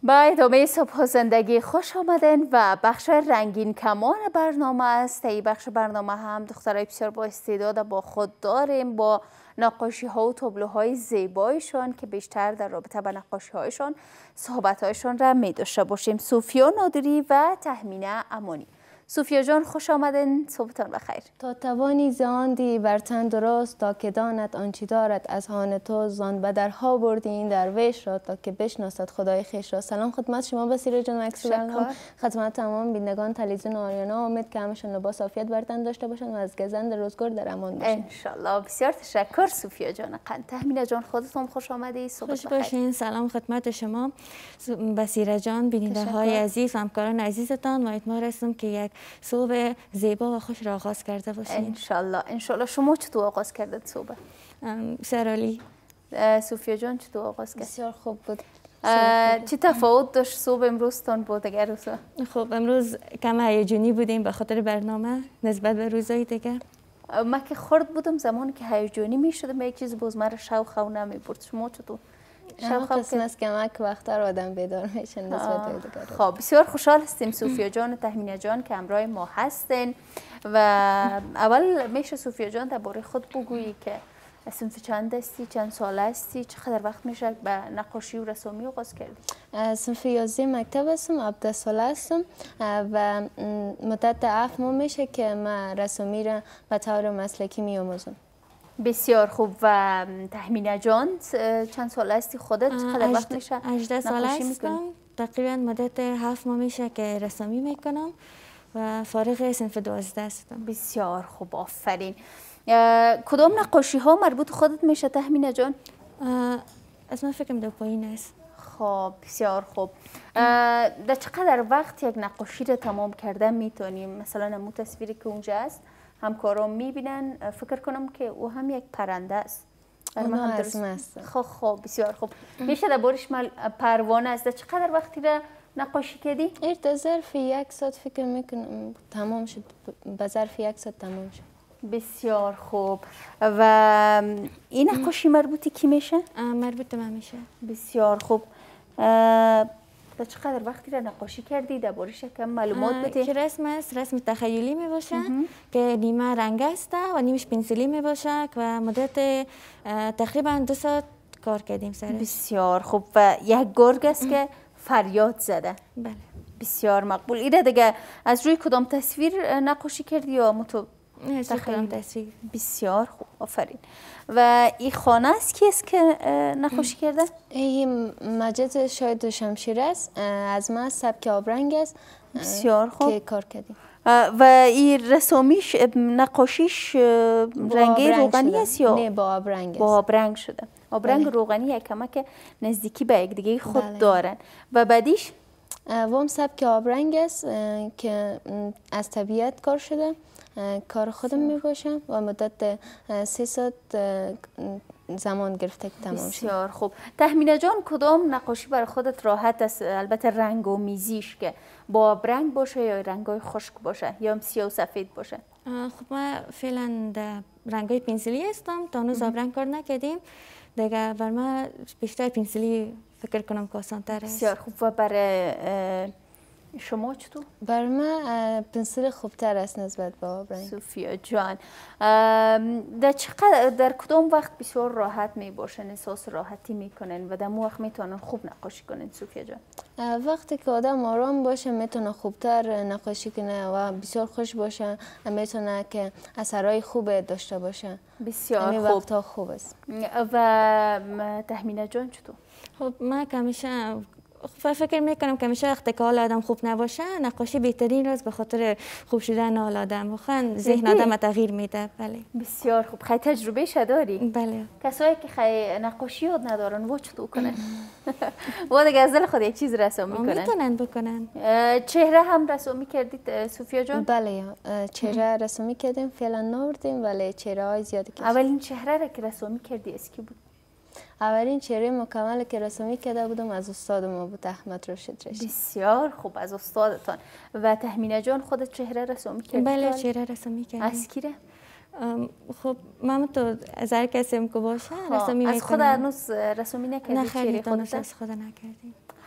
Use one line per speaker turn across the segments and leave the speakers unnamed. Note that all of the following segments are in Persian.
با ادامه صبح و زندگی خوش آمدین و بخش رنگین کمان برنامه است. این بخش برنامه هم دخترای بسیار با استعداد با خود داریم با نقاشی ها و تابلوهای زیبایشان که بیشتر در رابطه با نقاشی هایشان صحبت هایشان را می داشته باشیم. صوفیا نادری و تهمینه امانی. صوفیا جان خوش آمدین، صبحتان بخیر.
تا توانی زاندی بر تن درست تا که داند آنچه دارد از آن تو زان به درها بردی این درویش را تا که بشناسد خدای خویش را. سلام خدمت شما بصیره جان مکسی برنامه، خدمت تمام بینندگان تلویزیون آریانا. امید که همشون لباس عافیت بر تن داشته باشند و از گزند روزگار در امان باشند
ان شاء الله. بسیار تشکر صوفیا جان. تهمینه جان خودتون خوش آمدید، صبح
خوش باشین. سلام خدمت شما بصیره جان، بیننده های عزیز و همکاران عزیزتان. امیدوار هستم که یک صبح زیبا و خوش را آغاز کرده باشین.
انشالله انشالله. شما چطور آغاز کردید صبح؟
سرالی.
صوفیا جان چطور آغاز کرد؟
بسیار خوب بود.
چه تفاوت داشت صبح امروزتان با دیگر روزها؟
خب امروز کم هیجانی بودیم به خاطر برنامه نسبت به روزهای دیگه.
من که خرد بودم زمانی که هیجانی می شدم یک چیز باز مرا شوق و نمی برد. شما چطور؟
قسم است که یک وقتر آدم بیدار میشه نسبت به دیگر.
خب بسیار خوشحال هستیم صوفیا جان و تهمینه جان که همراه ما هستین. و اول میشه صوفیا جان درباره خود بگویی که صنف چند هستی، چند سال هستی، چقدر وقت میشه به نقاشی و رسامی آغاز کردی؟
صنف 11 مکتب هستم، 17 ساله هستم و مدت 7 ماه میشه که من رسامی را به طور مسلکی میآموزم.
بسیار خوب. و تهمینه جان چند سال هستی خودت؟ چقدر وقت میشه
18 ساله هستم. تقریبا مدت 7 ماه میشه که رسامی میکنم و فارغ صنف 12 هستم.
بسیار خوب، آفرین. کدام نقاشی ها مربوط خودت میشه تهمینه جان؟
از من فکرم دو پایین است.
خب بسیار خوب. در چقدر وقت یک نقاشی را تمام کرده میتونیم؟ مثلا امو تصویری که اونجا است همکاران میبینن، فکر کنم که او هم یک پرنده است.
اونها از است.
خب بسیار خوب. میشه در بارش پروانه است. در چقدر وقتی را نقاشی کردی؟
در ظرف 1 ساعت فکر میکنم تمام شد. به ظرف 1 ساعت تمام شد.
بسیار خوب. و این نقاشی مربوطی کی میشه؟
مربوط من میشه.
بسیار خوب. در چقدر وقتی را نقاشی کردی؟ دربارش کم معلومات بده.
که رسم است، رسم تخیلی می باشه که نیمه رنگ است و نیمش پنسیلی می باشه و مدت تقریبا 2 ساعت کار کردیم سرش.
بسیار خوب. و یک گرگ است که فریاد زده.
بله.
بسیار مقبول. ایره دیگه از روی کدام تصویر نقاشی کردی یا متو
تصویر؟
بسیار خوب، آفرین. و این خانه است کی است که نقاشی کرده؟
این مجد شاید شمشیر است، از ما سبک آبرنگ است.
بسیار خوب
که کار کردیم.
و این رسامیش نقاشیش رنگی روغنی است یا؟
نه، با آبرنگ است.
با آبرنگ شده. آبرنگ روغنی یک کمک نزدیکی به یک دیگه خود دارن. و بعدیش
وام سبک آبرنگ است که از طبیعت کار شده. کار خودم می باشم و مدت 3 ساعت زمان گرفته که تمام شد.
بسیار خوب. تهمینه جان کدام نقاشی برای خودت راحت است؟ البته رنگ و میزیش که با آبرنگ باشه یا رنگای خشک باشه یا سیاه و سفید باشه؟
خب ما فعلا رنگای پنسیلی هستم، تا هنوز آبرنگ کار نکردیم دیگه. بر ما بیشتر پنسیلی فکر کنم که آسان تر است.
بسیار خوب. و برای شما چطور؟
بر من پنسیل خوبتر است نسبت به آبرنگ.
صوفیا جان در کدام وقت بسیار راحت می باشن، احساس راحتی میکنن و در وقت میتونن خوب نقاشی کنن صوفیا جان؟
وقتی که آدم آرام باشه میتونه خوبتر نقاشی کنه و بسیار خوش باشه، میتونه که اثرهای خوب داشته باشه.
بسیار خوب.
وقتا خوب است.
و تهمینه جان چطور؟
خب من کمیشه فکر میکنم که همیشه وقتی که حال آدم خوب نباشه نقاشی بهترین راست به خاطر خوب شدن حال آدم و ذهن آدم تغییر میده. بله.
بسیار خوب. خیلی تجربه داری؟
بله.
کسایی که خیلی نقاشی یاد ندارن و چطور کنن؟ و دیگه از دل خود یک چیز رسم میکنن.
میتونن بکنن.
چهره هم رسومی کردید صوفیا جان؟
بله، چهره رسومی کردیم. فعلا نوردیم ولی چهره های زیادی کردیم.
اولین چهره را که رسومی کردی از کی بود؟
اولین چهره مکمل که رسومی کرده بودم از استاد ما بود، احمد رشید رشید.
بسیار خوب، از استادتان. و تهمینه جان خودت چهره رسومی کردی؟
بله، چهره رسومی کردیم.
از کی؟
خب من تو از هر کسی که باشه رسومی میکنم.
از خود هنوز رسومی نکردی؟
نه خیلی از خود نکردیم.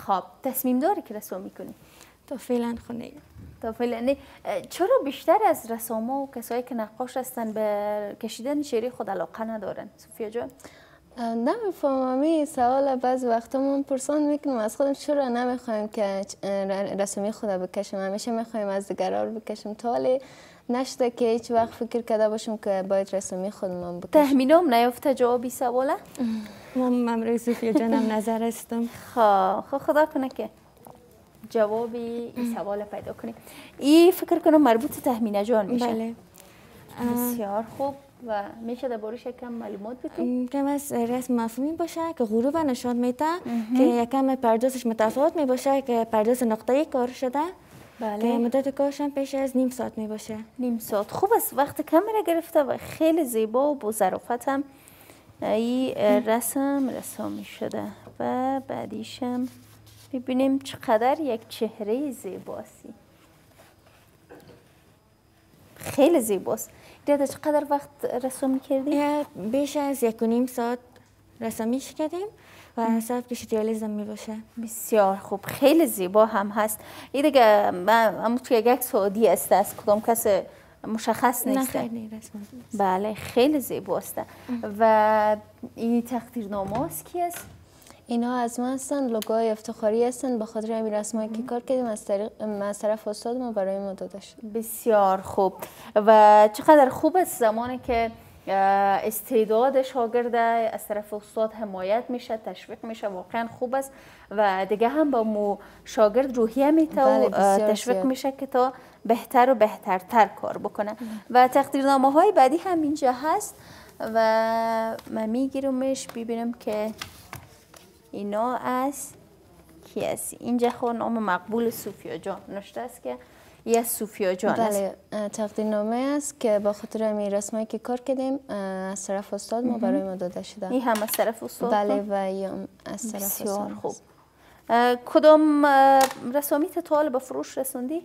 خب تصمیم داری که رسام میکنی؟
تا فعلا خونه.
تا فعلا. چرا بیشتر از رساما و کسایی که نقاش هستن به کشیدن شعری خود علاقه ندارن صوفیا جان؟
نمیفهمم سوال بعض وقتا من پرسان میکنم از خودم چرا نمیخوایم که رسمی خود بکشم، همیشه میخوایم از دیگران رو بکشم تا حالی نشده که هیچ وقت فکر کرده باشم که باید رسمی خودم بکشم.
تهمینم نیافته جوابی سواله؟
من امروز صوفیا جانم نظر استم.
خب خدا کنه که جوابی این سوال پیدا کنیم. این فکر کنم مربوط تهمینه جان میشه.
بله.
بسیار خوب. و میشه دربارش یکم معلومات بدید؟
کم از رسم مفهومی باشه که غروب نشان میده که یکم پردازش متفاوت می باشه که پرداز نقطه‌ای کار شده.
بله.
که مدت کارش هم پیش از نیم ساعت می باشه.
نیم ساعت. خوب است. وقت کم را گرفته و خیلی زیبا و با ظرافت هم این رسامی شده. و بعدیش هم ببینیم چقدر یک چهره زیباسی. خیلی زیباست. دیده چقدر وقت رسامی کردیم؟
بیش از 1.5 ساعت رسامیش کردیم و سبکش ریالیسم می باشه.
بسیار خوب. خیلی زیبا هم هست. این دیگه همون توی یک سعودی است، از کدام کس مشخص نیست.
نه خیلی رسم.
بله خیلی زیباست. و این تقدیرنامه است کی است؟
اینا از ما هستن، لوگوهای افتخاری هستن به خاطر همین رسمایی که کار کردیم از طرف استاد ما برای ما داده شد.
بسیار خوب. و چقدر خوب است زمانی که استعداد شاگرد از طرف استاد حمایت میشه، تشویق میشه، واقعا خوب است و دیگه هم با مو شاگرد روحیه میته و تشویق میشه که تا بهتر و بهترتر کار بکنه. و تقدیرنامه های بعدی هم اینجا هست و من میگیرمش ببینم که اینا از کی است. اینجا خود نام مقبول صوفیا جان نوشته است که یه صوفیا جان است.
بله تقدیرنامه است که با خاطر همین رسمایی که کار کردیم از طرف استاد ما برای ما داده شده.
این هم از طرف استاد؟
بله و از طرف
بسیار
استاد.
خوب. کدام رسامی تا حال به فروش رسوندی؟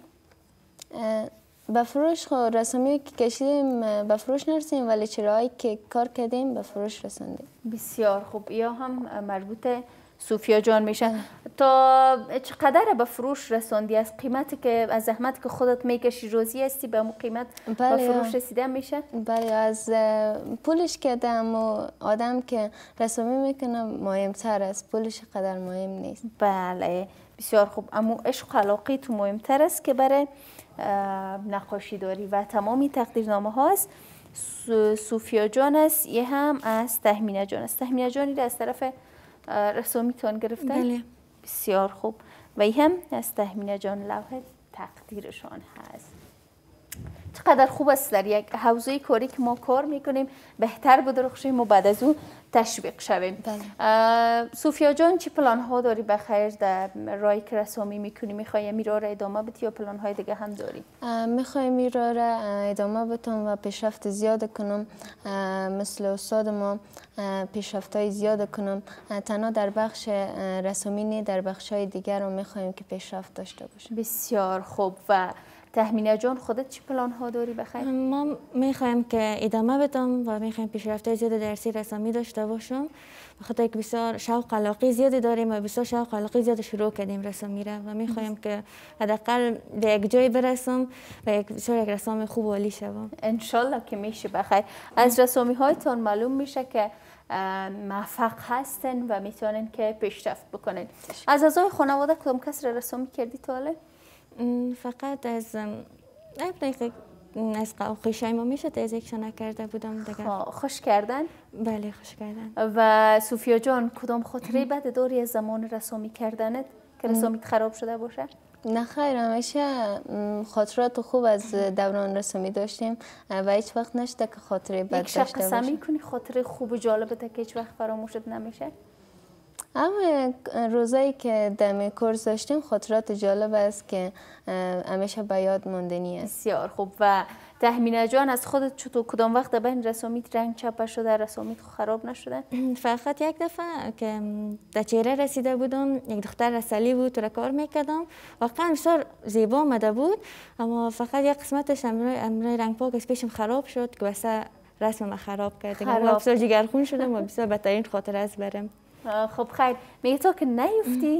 به فروش رسامی که کشیدیم به فروش نرسیم ولی چراهایی که کار کردیم به فروش رسوندیم.
بسیار خوب. یا هم مربوط صوفیا جان میشه. تا چقدر به فروش رسوندی؟ از قیمتی که از زحمت که خودت میکشی روزی هستی به اون قیمت به فروش رسیده میشه؟
بله از پولش که دم و آدم که رسامی میکنه مهمتر است، پولش قدر مهم نیست.
بله بسیار خوب. اما عشق و علاقه تو مهمتر است که برای نقاشی داری و تمامی تقدیرنامه هاست. صوفیا جان است. یه هم از تهمینه جان است. تهمینه جانی را از طرف رسامیتان گرفتن؟
بله.
بسیار خوب. و این هم از تهمینه جان لوح تقدیرشان هست. چقدر خوب است در یک حوزه کاری که ما کار میکنیم بهتر بدرخشیم و بعد از اون تشویق شویم. صوفیا جان چه پلان ها داری بخیر در راهی که رسامی میکنی؟ میخوای میرا را ادامه بدی یا پلان های دیگه هم داری؟
میخوای میرا را ادامه بدم و پیشرفت زیاد کنم، مثل استاد ما پیشرفت های زیاد کنم، تنها در بخش رسامی نه در بخش های دیگر رو میخوایم که پیشرفت داشته باشیم.
بسیار خوب. و تهمینه جان خودت چه پلان ها داری بخیر؟
ما میخوایم که ادامه بدم و میخوایم پیشرفت زیاد درسی رسامی داشته باشم بخاطر که بسیار شوق علاقه زیادی داریم و بسیار شوق علاقه زیاد شروع کردیم رسامی را و میخوایم که حداقل به یک جای برسم و بسیار یک رسام خوب و عالی شوم.
انشالله که میشه بخیر. از رسامی هایتان معلوم میشه که موفق هستن و میتونن که پیشرفت بکنن. از اعضای خانواده کدام کس را رسامی کردی تا حالا؟
فقط از خوشای ما میشه از یکشان نکرده بودم دیگه.
خوش کردن؟
بله خوش کردن.
و صوفیا جان کدام خاطره بد داری از زمان رسامی کردنت که رسامیت خراب شده باشه؟
نه خیر، همیشه خاطرات خوب از دوران رسامی داشتیم و هیچ وقت نشده که خاطره بد داشته باشیم.
یک شب قسم میکنی خاطره خوب و جالبت که هیچ وقت فراموشت نمیشه؟
اما روزایی که دم کورس داشتیم خاطرات جالب است که همیشه به یاد ماندنی است.
بسیار خوب. و تهمینه جان از خودت چطور کدام وقت بین رسامیت رنگ چپه شده، رسامیت خراب نشده؟
فقط یک دفعه که در چهره رسیده بودم، یک دختر رسالی بود تو را کار میکردم، واقعا بسیار زیبا آمده بود اما فقط یک قسمتش امروی رنگ پاک از پیشم خراب شد که واسه رسم ما خراب کرد. بسیار جگرخون شدم و بسیار بدترین خاطره از برم.
خب خیر. میگه تو که نیفتی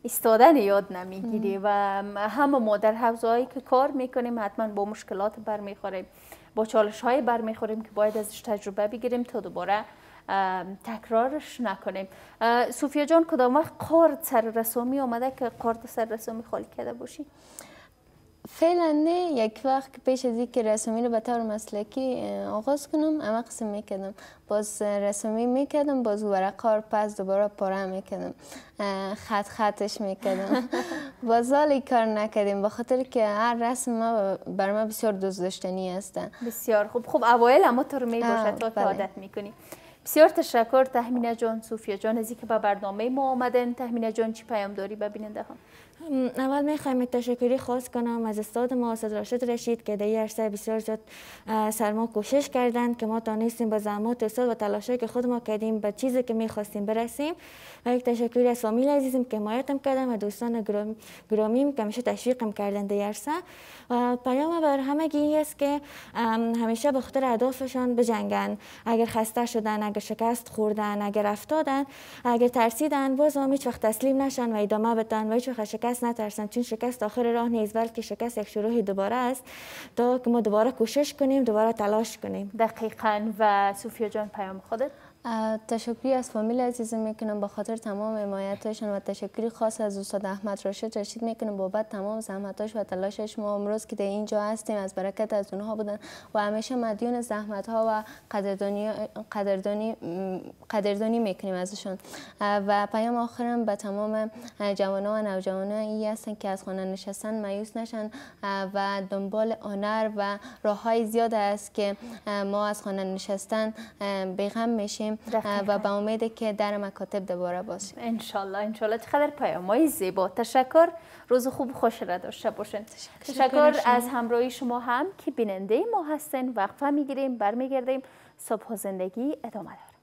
ایستادن یاد نمیگیری و همه ما در حوزه‌هایی که کار میکنیم حتما با مشکلات برمیخوریم، با چالش های برمیخوریم که باید ازش تجربه بگیریم تا دوباره تکرارش نکنیم. صوفیا جان کدام وقت قارد سر رسومی آمده که قارد سر رسومی خالی کرده باشی؟
فعلا نه، یک وقت پیش از اینکه رسومی رو به طور مسلکی آغاز کنم اما قسم میکردم، باز رسومی میکردم، باز ورقا رو پس دوباره پاره میکردم، خطش میکردم. باز حالی کار نکردیم به خاطر که هر رسم ما بر ما بسیار دوست داشتنی هستن.
بسیار خوب. خب اوایل اما تو رو میباشه تا که عادت میکنی. بسیار تشکر تهمینه جان، صوفیا جان از اینکه به برنامه ما آمدن. تهمینه جان چی پیام داری به بیننده ها؟
اول میخوایم تشکری خاص کنم از استاد ما استاد راشد رشید که در این عرصه بسیار زیاد سرما کوشش کردند که ما تانستیم با زحمات استاد و تلاشی که خود ما کردیم به چیزی که میخواستیم برسیم. و یک تشکری از فامیل عزیزم که حمایتم کردن و دوستان گرامیم که همیشه تشویقم کردن در عرصه. و پیام بر همگی این است که همیشه به خاطر اهدافشان بجنگن. اگر خسته شدن، اگر شکست خوردن، اگر افتادن، اگر ترسیدن، باز هم هیچ وقت تسلیم نشن و ادامه بدن و هیچ وقت شکست نترسن، چون شکست آخر راه نیست بلکه شکست یک شروع دوباره است تا که ما دوباره کوشش کنیم، دوباره تلاش کنیم.
دقیقاً. و صوفیا جان پیام خودت؟
تشکری از فامیل عزیزم میکنم به خاطر تمام حمایتشون و تشکری خاص از استاد احمد راشد رشید میکنم بابت تمام زحمتاش و تلاشش. ما امروز که در اینجا هستیم از برکت از اونها بودن و همیشه مدیون زحمت ها و قدردانی میکنیم ازشون. و پیام آخرم به تمام جوانان و نوجوانایی هستن که از خانه نشستن مایوس نشن و دنبال هنر و راههای زیاد است که ما از خانه نشستن بیغم میشیم و به امید که در مکاتب دوباره باشیم.
انشالله. چقدر پیام‌های زیبا. تشکر. روز خوب خوش را داشته باشین. تشکر از همراهی شما هم که بیننده ما هستین. وقفه میگیریم، برمیگردیم. صبح و زندگی ادامه داره.